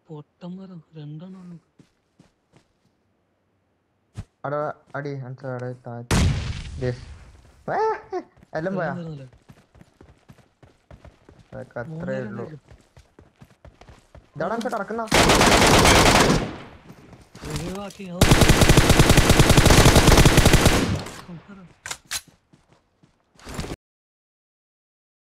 പൊട്ടന്മാരോ രണ്ടെണ്ണം അടി എല്ലാം പോയാ അതൊക്കെ അത്രേ ഉള്ളൂ. ഇതാണ് എനിക്ക് കറക്കുന്ന ഒഴിവാക്കി